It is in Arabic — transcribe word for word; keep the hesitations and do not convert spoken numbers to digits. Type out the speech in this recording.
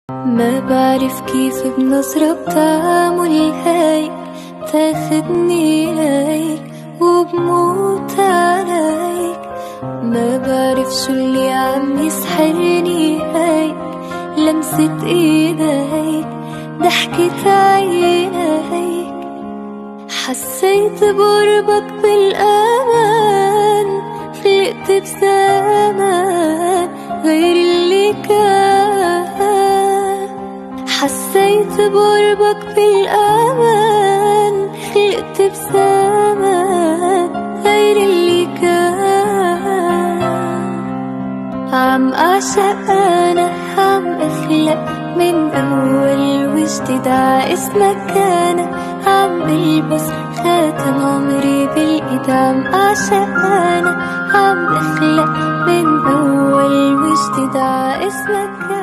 ما بعرف كيف بنظرة بتعمل هيك تاخدني هيك وبموت عليك. ما بعرف شو اللي عم يسحرني هيك، لمسة ايديك، ضحكة عينيك. حسيت بقربك بالأمان، خلقت بزمان غير اللي كان. حسيت بقربك بالأمان، خلقت بزمان غير اللي كان. عم أعشق أنا، عم أخلق من أول وجديد ع اسمك أنا. عم بلبس خاتم عمري بالإيد، عم أعشق أنا، عم أخلق من أول وجديد ع اسمك أنا.